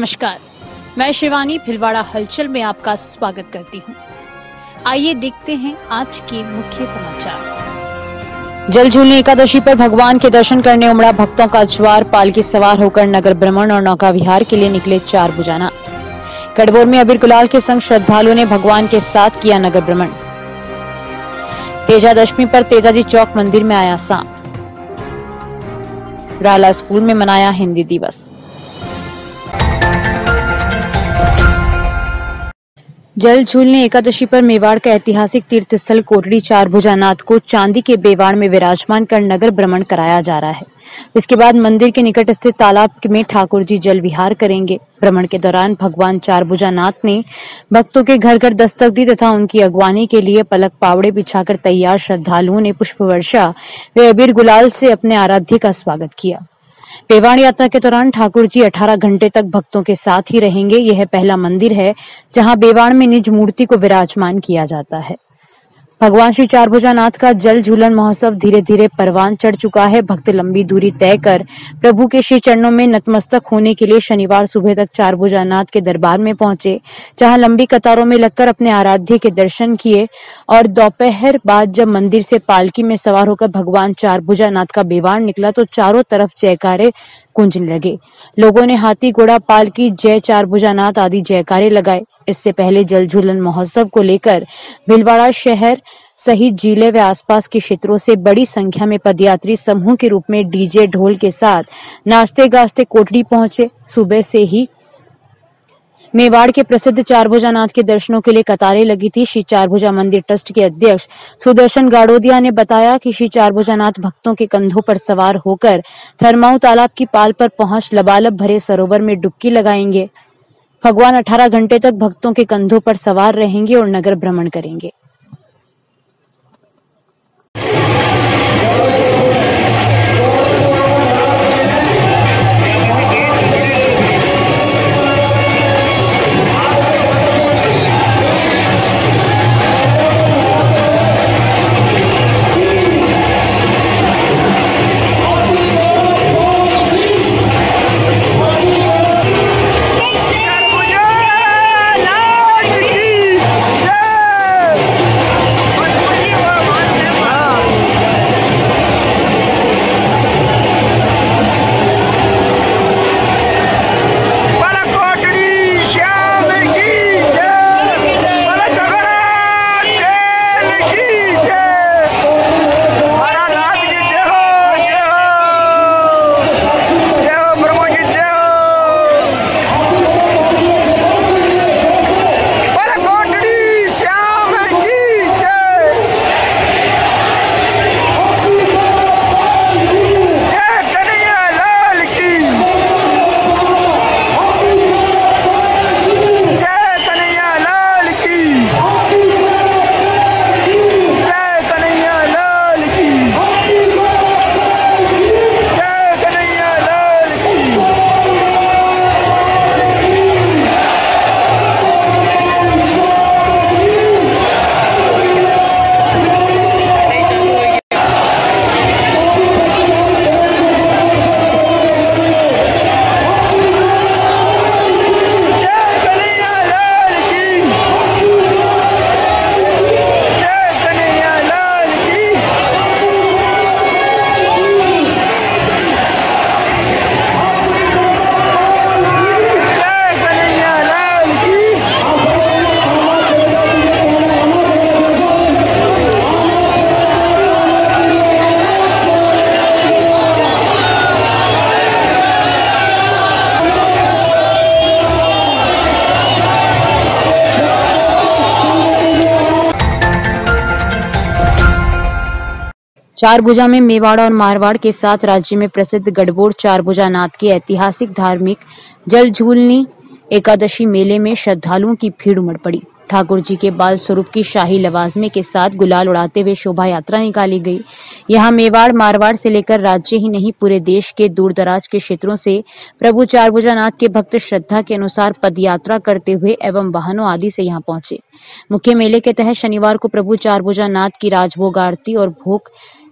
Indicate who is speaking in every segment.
Speaker 1: नमस्कार, मैं शिवानी भिलवाड़ा हलचल में आपका स्वागत करती हूं। आइए देखते हैं आज के मुख्य समाचार। जल झूलनी एकादशी पर भगवान के दर्शन करने उमड़ा भक्तों का ज्वार। पालकी सवार होकर नगर भ्रमण और नौका विहार के लिए निकले 4 भुजानाथ। गढ़बोर में अबीर गुलाल के संग श्रद्धालुओं ने भगवान के साथ किया नगर भ्रमण। तेजादशमी पर तेजाजी चौक मंदिर में आया सांप। राला स्कूल में मनाया हिंदी दिवस। जल झूलनी एकादशी पर मेवाड़ का ऐतिहासिक तीर्थ स्थल कोटड़ी 4 भुजानाथ को चांदी के बेवाड़ में विराजमान कर नगर भ्रमण कराया जा रहा है। इसके बाद मंदिर के निकट स्थित तालाब में ठाकुर जी जल विहार करेंगे। भ्रमण के दौरान भगवान 4 भुजानाथ ने भक्तों के घर घर दस्तक दी तथा उनकी अगवानी के लिए पलक पावड़े बिछाकर तैयार श्रद्धालुओं ने पुष्प वर्षा व अबीर गुलाल से अपने आराध्य का स्वागत किया। बेवाड़ यात्रा के दौरान ठाकुर जी 18 घंटे तक भक्तों के साथ ही रहेंगे। यह पहला मंदिर है जहां बेवाड़ में निज मूर्ति को विराजमान किया जाता है। भगवान श्री 4 भुजानाथ का जल झूलन महोत्सव धीरे धीरे परवान चढ़ चुका है। भक्त लंबी दूरी तय कर प्रभु के श्री चरणों में नतमस्तक होने के लिए शनिवार सुबह तक 4 भुजानाथ के दरबार में पहुंचे, जहां लंबी कतारों में लगकर अपने आराध्य के दर्शन किए और दोपहर बाद जब मंदिर से पालकी में सवार होकर भगवान 4 भुजानाथ का बेवाड़ निकला तो चारों तरफ जयकारे गूंजने लगे। लोगों ने हाथी घोड़ा पालकी जय 4 भुजानाथ आदि जयकारे लगाए। इससे पहले जल झूलन महोत्सव को लेकर भिलवाड़ा शहर सहित जिले व आसपास के क्षेत्रों से बड़ी संख्या में पदयात्री समूह के रूप में डीजे ढोल के साथ नाचते गाजते कोटड़ी पहुंचे। सुबह से ही मेवाड़ के प्रसिद्ध 4 भुजानाथ के दर्शनों के लिए कतारें लगी थी। श्री 4 भुजा मंदिर ट्रस्ट के अध्यक्ष सुदर्शन गाड़ोदिया ने बताया कि श्री 4 भुजानाथ भक्तों के कंधों पर सवार होकर थरमाऊ तालाब की पाल पर पहुंच लबालब भरे सरोवर में डुबकी लगाएंगे। भगवान 18 घंटे तक भक्तों के कंधों पर सवार रहेंगे और नगर भ्रमण करेंगे। चार भुजा में मेवाड़ और मारवाड़ के साथ राज्य में प्रसिद्ध गढ़बोर 4 भुजानाथ के ऐतिहासिक धार्मिक जल झूलनी एकादशी मेले में श्रद्धालुओं की भीड़ उमड़ पड़ी। ठाकुर जी के बाल स्वरूप की शाही लवाजमे के साथ गुलाल उड़ाते हुए शोभा यात्रा निकाली गई। यहाँ मेवाड़ मारवाड़ से लेकर राज्य ही नहीं पूरे देश के दूर दराज के क्षेत्रों से प्रभु 4 भुजानाथ के भक्त श्रद्धा के अनुसार पद यात्रा करते हुए एवं वाहनों आदि से यहाँ पहुंचे। मुख्य मेले के तहत शनिवार को प्रभु 4 भुजानाथ की राजभोग आरती और भोग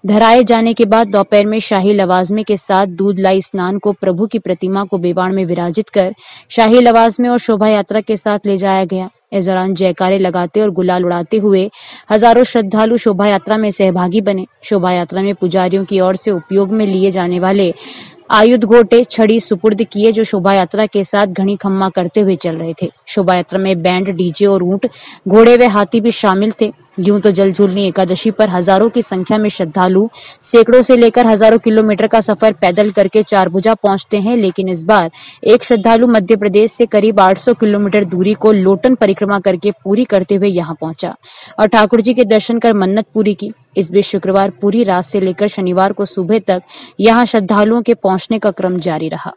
Speaker 1: धराए जाने के बाद दोपहर में शाही लवाजमे के साथ दूध लाई स्नान को प्रभु की प्रतिमा को बेवाड़ में विराजित कर शाही लवाजमे और शोभा यात्रा के साथ ले जाया गया। इस दौरान जयकारे लगाते और गुलाल उड़ाते हुए हजारों श्रद्धालु शोभा यात्रा में सहभागी बने। शोभा यात्रा में पुजारियों की ओर से उपयोग में लिए जाने वाले आयुध गोटे छड़ी सुपुर्द किए, जो शोभा यात्रा के साथ घड़ी खम्मा करते हुए चल रहे थे। शोभा यात्रा में बैंड, डीजे और ऊंट, घोड़े व हाथी भी शामिल थे। यूं तो जल झूलनी एकादशी पर हजारों की संख्या में श्रद्धालु सैकड़ों से लेकर हजारों किलोमीटर का सफर पैदल करके चारभुजा पहुंचते हैं, लेकिन इस बार एक श्रद्धालु मध्य प्रदेश से करीब 800 किलोमीटर दूरी को लोटन परिक्रमा करके पूरी करते हुए यहां पहुंचा और ठाकुर जी के दर्शन कर मन्नत पूरी की। इस बीच शुक्रवार पूरी रात से लेकर शनिवार को सुबह तक यहां श्रद्धालुओं के पहुंचने का क्रम जारी रहा।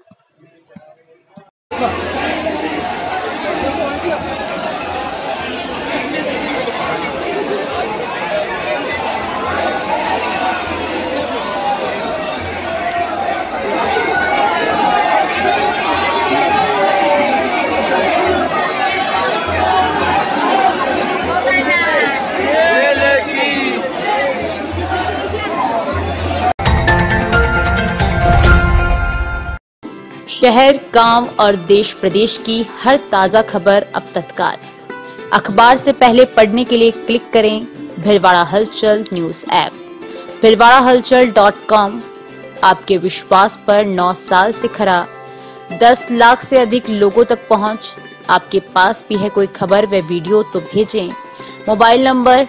Speaker 1: शहर, गांव और देश प्रदेश की हर ताजा खबर अब तत्काल अखबार से पहले पढ़ने के लिए क्लिक करें भिलवाड़ा हलचल न्यूज ऐप। भिलवाड़ाहलचल.com आपके विश्वास पर 9 साल से खरा, 10 लाख से अधिक लोगों तक पहुंच। आपके पास भी है कोई खबर व वीडियो तो भेजें। Mobile number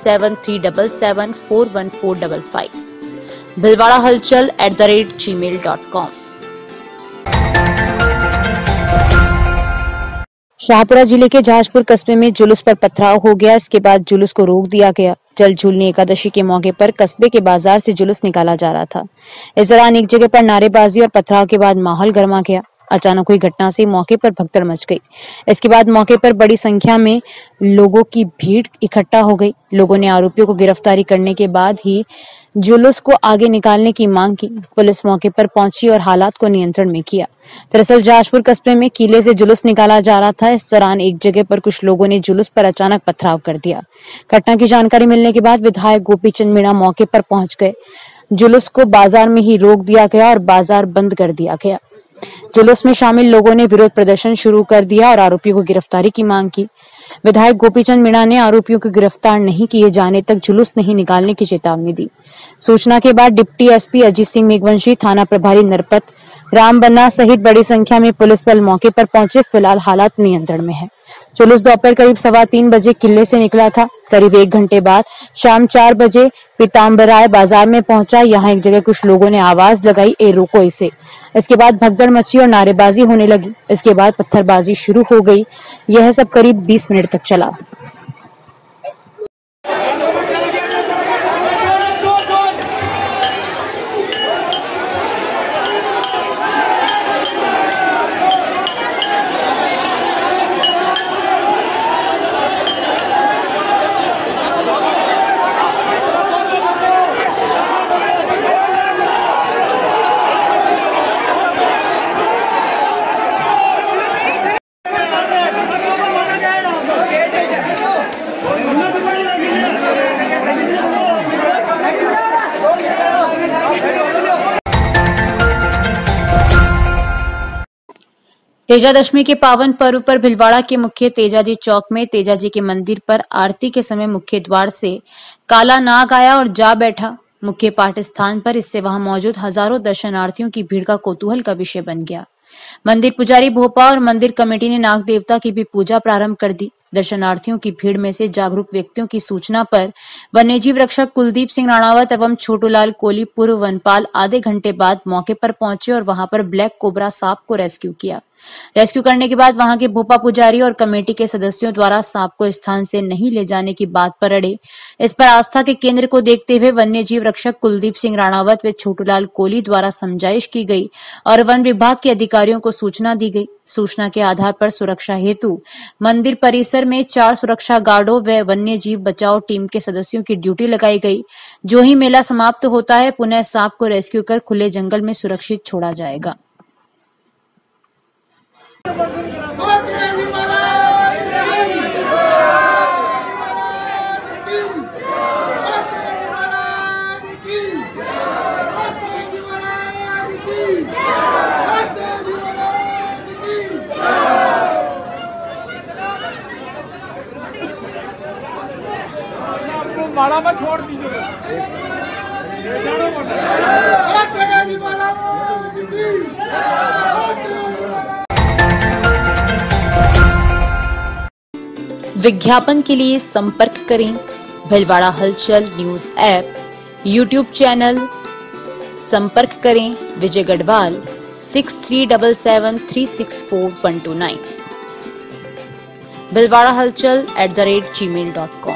Speaker 1: 7737741455। भिलवाड़ाहलचल@gmail.com। शाहपुरा जिले के जहाजपुर कस्बे में जुलूस पर पथराव हो गया। इसके बाद जुलूस को रोक दिया गया। जल झूलनी एकादशी के मौके पर कस्बे के बाजार से जुलूस निकाला जा रहा था। इस दौरान एक जगह पर नारेबाजी और पथराव के बाद माहौल गर्मा गया। अचानक हुई घटना से मौके पर भगदड़ मच गई। इसके बाद मौके पर बड़ी संख्या में लोगों की भीड़ इकट्ठा हो गई। लोगों ने आरोपियों को गिरफ्तारी करने के बाद ही जुलूस को आगे निकालने की मांग की। पुलिस मौके पर पहुंची और हालात को नियंत्रण में किया। दरअसल जहाजपुर कस्बे में किले से जुलूस निकाला जा रहा था। इस दौरान एक जगह पर कुछ लोगों ने जुलूस पर अचानक पथराव कर दिया। घटना की जानकारी मिलने के बाद विधायक गोपीचंद मीणा मौके पर पहुंच गए। जुलूस को बाजार में ही रोक दिया गया और बाजार बंद कर दिया गया। जुलूस में शामिल लोगों ने विरोध प्रदर्शन शुरू कर दिया और आरोपियों को गिरफ्तारी की मांग की। विधायक गोपीचंद मीणा ने आरोपियों को गिरफ्तार नहीं किए जाने तक जुलूस नहीं निकालने की चेतावनी दी। सूचना के बाद डिप्टी एसपी अजीत सिंह मेघवंशी, थाना प्रभारी नरपत राम बन्ना सहित बड़ी संख्या में पुलिस बल मौके पर पहुंचे। फिलहाल हालात नियंत्रण में है। जुलूस दोपहर करीब 3:15 बजे किले से निकला था। करीब 1 घंटे बाद शाम 4 बजे पीताम्बराय बाजार में पहुंचा। यहाँ एक जगह कुछ लोगों ने आवाज लगाई, ए रोको इसे। इसके बाद भगदड़ मची और नारेबाजी होने लगी। इसके बाद पत्थरबाजी शुरू हो गई। यह सब करीब 20 मिनट तक चला। तेजादशमी के पावन पर्व पर भिलवाड़ा के मुख्य तेजाजी चौक में तेजाजी के मंदिर पर आरती के समय मुख्य द्वार से काला नाग आया और जा बैठा। मुख्य पाठ स्थान पर इससे वहां मौजूद हजारों दर्शनार्थियों की भीड़ का कौतूहल का विषय बन गया। मंदिर पुजारी भोपा और मंदिर कमेटी ने नाग देवता की भी पूजा प्रारंभ कर दी। दर्शनार्थियों की भीड़ में से जागरूक व्यक्तियों की सूचना पर वन्यजीव रक्षक कुलदीप सिंह राणावत एवं छोटूलाल कोली पूर्व वनपाल आधे घंटे बाद मौके पर पहुंचे और वहां पर ब्लैक कोबरा सांप को रेस्क्यू किया। रेस्क्यू करने के बाद वहां के भोपा पुजारी और कमेटी के सदस्यों द्वारा सांप को स्थान से नहीं ले जाने की बात पर अड़े। इस पर आस्था के केंद्र को देखते हुए वन्यजीव रक्षक कुलदीप सिंह राणावत व छोटूलाल कोली द्वारा समझाइश की गई और वन विभाग के अधिकारियों को सूचना दी गई। सूचना के आधार पर सुरक्षा हेतु मंदिर परिसर में 4 सुरक्षा गार्डों व वन्य जीव बचाओ टीम के सदस्यों की ड्यूटी लगाई गई। जो ही मेला समाप्त होता है पुनः सांप को रेस्क्यू कर खुले जंगल में सुरक्षित छोड़ा जाएगा।
Speaker 2: बाड़ा में छोड़ दीजिए।
Speaker 1: विज्ञापन के लिए संपर्क करें भीलवाड़ा हलचल न्यूज ऐप, यूट्यूब चैनल। संपर्क करें विजय गढ़वाल 6377364129, bilwadahalchal@gmail.com।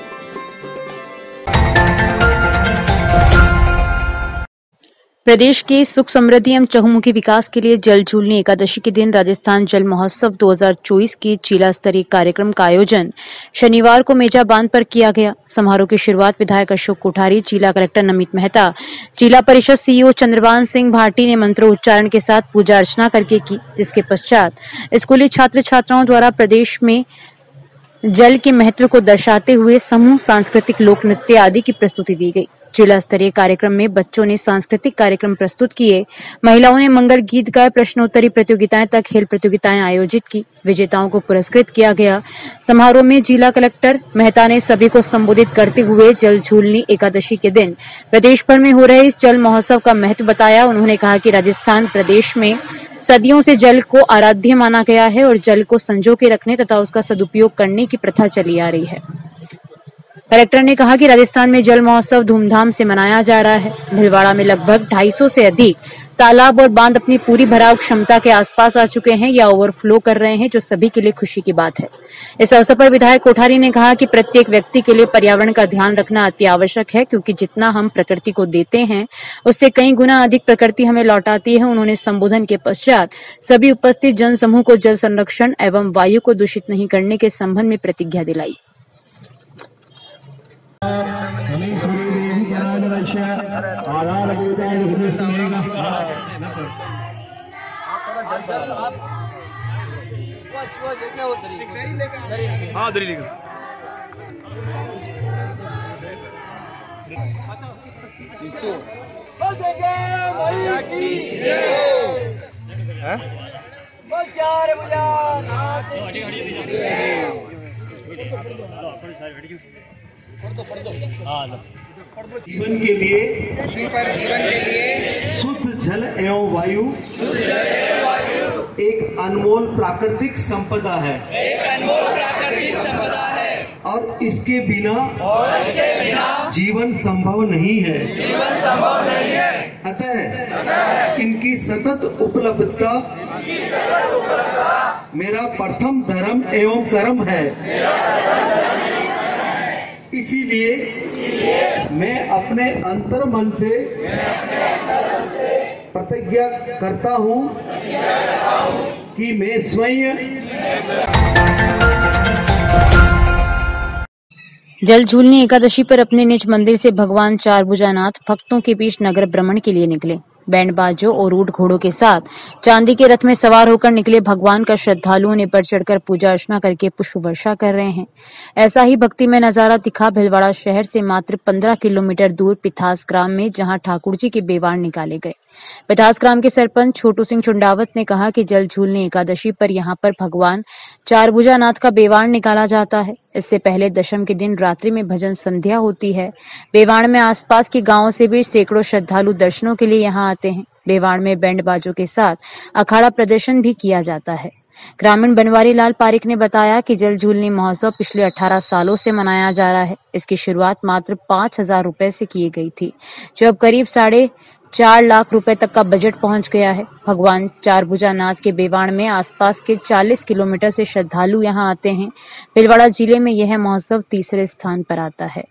Speaker 1: प्रदेश के सुख समृद्धि एवं चहुमुखी विकास के लिए जल झूलनी एकादशी के दिन राजस्थान जल महोत्सव 2024 के जिला स्तरीय कार्यक्रम का आयोजन शनिवार को मेजा बांध पर किया गया। समारोह की शुरुआत विधायक अशोक कोठारी, जिला कलेक्टर नमित मेहता, जिला परिषद सीईओ चंद्रभान सिंह भाटी ने मंत्रोच्चारण के साथ पूजा अर्चना करके की, जिसके पश्चात स्कूली छात्र छात्राओं द्वारा प्रदेश में जल के महत्व को दर्शाते हुए समूह सांस्कृतिक लोक नृत्य आदि की प्रस्तुति दी गई। जिला स्तरीय कार्यक्रम में बच्चों ने सांस्कृतिक कार्यक्रम प्रस्तुत किए, महिलाओं ने मंगल गीत गाए, प्रश्नोत्तरी प्रतियोगिताएं तक खेल प्रतियोगिताएं आयोजित की, विजेताओं को पुरस्कृत किया गया। समारोह में जिला कलेक्टर मेहता ने सभी को संबोधित करते हुए जल झूलनी एकादशी के दिन प्रदेश भर में हो रहे इस जल महोत्सव का महत्व बताया। उन्होंने कहा कि राजस्थान प्रदेश में सदियों से जल को आराध्य माना गया है और जल को संजो के रखने तथा उसका सदुपयोग करने की प्रथा चली आ रही है। कलेक्टर ने कहा कि राजस्थान में जल महोत्सव धूमधाम से मनाया जा रहा है। भीलवाड़ा में लगभग 250 से अधिक तालाब और बांध अपनी पूरी भराव क्षमता के आसपास आ चुके हैं या ओवरफ्लो कर रहे हैं, जो सभी के लिए खुशी की बात है। इस अवसर पर विधायक कोठारी ने कहा कि प्रत्येक व्यक्ति के लिए पर्यावरण का ध्यान रखना अति आवश्यक है, क्योंकि जितना हम प्रकृति को देते हैं उससे कई गुना अधिक प्रकृति हमें लौटाती है। उन्होंने संबोधन के पश्चात सभी उपस्थित जन समूह को जल संरक्षण एवं वायु को दूषित नहीं करने के संबंध में प्रतिज्ञा दिलाई।
Speaker 3: जीवन के लिए शुद्ध जल एवं वायु एक अनमोल प्राकृतिक संपदा है, और इसके बिना जीवन संभव नहीं है। अतः इनकी सतत उपलब्धता मेरा प्रथम धर्म एवं कर्म है। इसीलिए मैं अपने अंतर मन से प्रतिज्ञा करता हूं कि मैं स्वयं
Speaker 1: जल झूलनी एकादशी पर अपने निज मंदिर से भगवान चारभुजानाथ भक्तों के बीच नगर भ्रमण के लिए निकले। बैंड बाजों और ऊंट घोड़ों के साथ चांदी के रथ में सवार होकर निकले भगवान का श्रद्धालुओं ने बढ़ चढ़कर पूजा अर्चना करके पुष्प वर्षा कर रहे हैं। ऐसा ही भक्ति में नजारा दिखा भीलवाड़ा शहर से मात्र 15 किलोमीटर दूर पिथास ग्राम में, जहां ठाकुर जी के बेवाण निकाले गए। पिथास ग्राम के सरपंच छोटू सिंह चुंडावत ने कहा कि जल झूलनी एकादशी पर यहां पर भगवान चारभुजानाथ का बेवाण निकाला जाता है। इससे पहले दशम के दिन रात्रि में भजन संध्या होती है। बेवाण में आसपास के गांवों से भी सैकड़ों श्रद्धालु दर्शनों के लिए यहां आते हैं। बेवाण में बैंड बाजों के साथ अखाड़ा प्रदर्शन भी किया जाता है। ग्रामीण बनवारी लाल पारिक ने बताया कि जल झूलनी महोत्सव पिछले 18 सालों से मनाया जा रहा है। इसकी शुरुआत मात्र 5,000 रुपए से की गई थी, जो अब करीब 4.5 लाख रुपए तक का बजट पहुंच गया है। भगवान चारभुजानाथ के बेवाण में आसपास के 40 किलोमीटर से श्रद्धालु यहां आते हैं। भीलवाड़ा जिले में यह महोत्सव तीसरे स्थान पर आता है।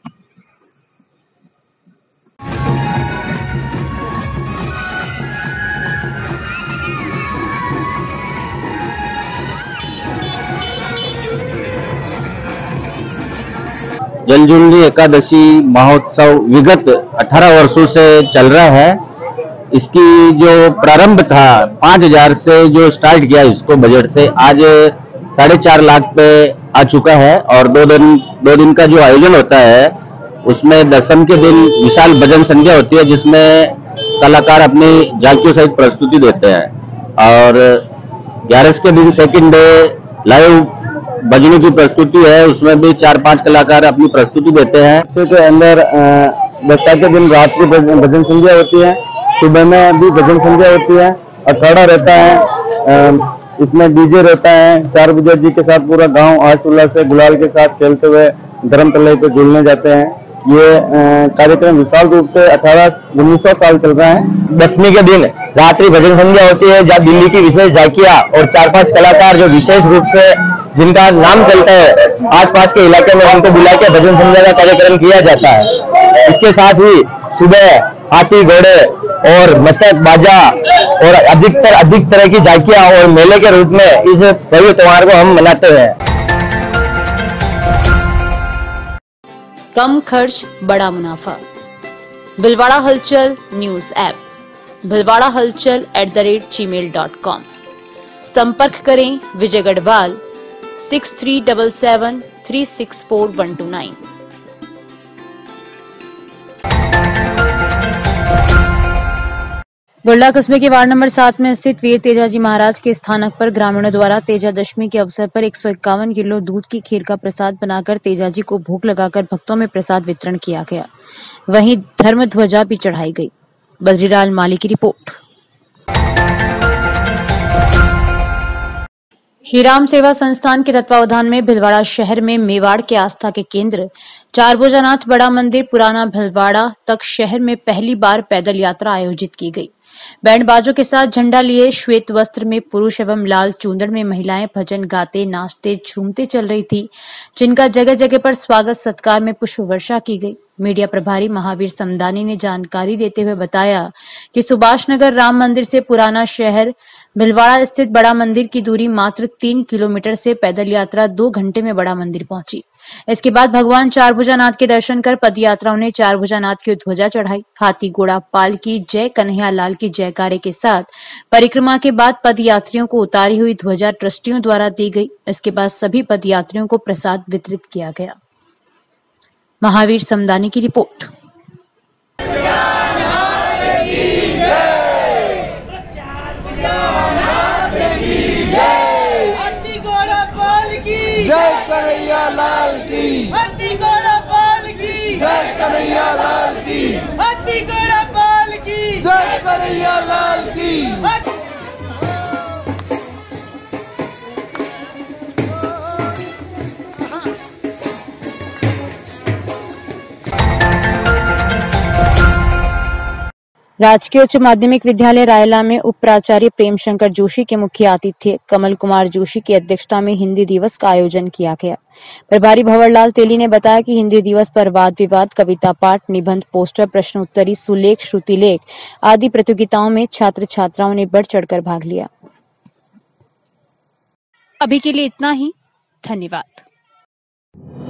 Speaker 4: जल झूलनी एकादशी महोत्सव विगत 18 वर्षों से चल रहा है। इसकी जो प्रारंभ था 5,000 से जो स्टार्ट किया इसको बजट से, आज 4.5 लाख पे आ चुका है। और दो दिन का जो आयोजन होता है उसमें दशम के दिन विशाल भजन संध्या होती है, जिसमें कलाकार अपनी झांकियों सहित प्रस्तुति देते हैं। और 11 के दिन सेकंड डे लाइव भजनों की प्रस्तुति है, उसमें भी 4-5 कलाकार अपनी प्रस्तुति देते हैं।
Speaker 2: के अंदर दशा के दिन रात की भजन संध्या होती है, सुबह में भी भजन संध्या होती है, अखाड़ा रहता है, इसमें डीजे रहता है। 4 बजे जी के साथ पूरा गांव हर्ष उल्लास से गुलाल के साथ खेलते हुए धर्मतले पे झूलने जाते हैं। ये कार्यक्रम विशाल रूप से 19वां साल चल रहा है।
Speaker 4: दशमी के दिन रात्रि भजन संध्या होती है, जहाँ दिल्ली की विशेष झांकियां और 4-5 कलाकार जो विशेष रूप से जिनका नाम चलता है आसपास के इलाके में, उनको बुला के भजन संध्या का कार्यक्रम किया जाता है। इसके साथ ही सुबह हाथी घोड़े और मशक बाजा और अधिक तरह की झांकियां और मेले के रूप में इस भव्य त्योहार को हम मनाते हैं।
Speaker 1: कम खर्च बड़ा मुनाफा। भिलवाड़ा हलचल न्यूज ऐप, भिलवाड़ा हलचल @gmail.com। संपर्क करें विजय गढ़वाल 6377364129। गोल्डा कस्बे के वार्ड नंबर 7 में स्थित वीर तेजाजी महाराज के स्थानक पर ग्रामीणों द्वारा तेजा दशमी के अवसर पर 151 किलो दूध की खीर का प्रसाद बनाकर तेजाजी को भोग लगाकर भक्तों में प्रसाद वितरण किया गया। वहीं धर्म ध्वजा भी चढ़ाई गई। बद्रीलाल माली की रिपोर्ट। श्री राम सेवा संस्थान के तत्वावधान में भिलवाड़ा शहर में मेवाड़ के आस्था के केंद्र चारभुजानाथ बड़ा मंदिर पुराना भिलवाड़ा तक शहर में पहली बार पैदल यात्रा आयोजित की गई। बैंड बाजों के साथ झंडा लिए श्वेत वस्त्र में पुरुष एवं लाल चूंदड़ में महिलाएं भजन गाते नाचते झूमते चल रही थी, जिनका जगह जगह पर स्वागत सत्कार में पुष्प वर्षा की गई। मीडिया प्रभारी महावीर समदानी ने जानकारी देते हुए बताया कि सुभाष नगर राम मंदिर से पुराना शहर भिलवाड़ा स्थित बड़ा मंदिर की दूरी मात्र 3 किलोमीटर से पैदल यात्रा 2 घंटे में बड़ा मंदिर पहुंची। इसके बाद भगवान चारभुजानाथ के दर्शन कर पद यात्राओं ने चारभुजानाथ की ध्वजा चढ़ाई। हाथी घोड़ा पाल की जय कन्हैया लाल की जयकारे के साथ परिक्रमा के बाद पद यात्रियों को उतारी हुई ध्वजा ट्रस्टियों द्वारा दी गई। इसके बाद सभी पद यात्रियों को प्रसाद वितरित किया गया। महावीर समदानी की रिपोर्ट।
Speaker 5: जय कन्हैया लाल की, हाथी घोड़ा पाल की, जय कन्हैया लाल की, हाथी घोड़ा पाल की, जय कन्हैया लाल की।
Speaker 1: राजकीय उच्च माध्यमिक विद्यालय रायला में उप प्राचार्य प्रेम शंकर जोशी के मुख्य आतिथ्य कमल कुमार जोशी की अध्यक्षता में हिंदी दिवस का आयोजन किया गया। प्रभारी भंवरलाल तेली ने बताया कि हिंदी दिवस पर वाद विवाद, कविता पाठ, निबंध, पोस्टर, प्रश्नोत्तरी, सुलेख, श्रुतिलेख आदि प्रतियोगिताओं में छात्र छात्राओं ने बढ़ चढ़कर भाग लिया। अभी के लिए इतना ही। धन्यवाद।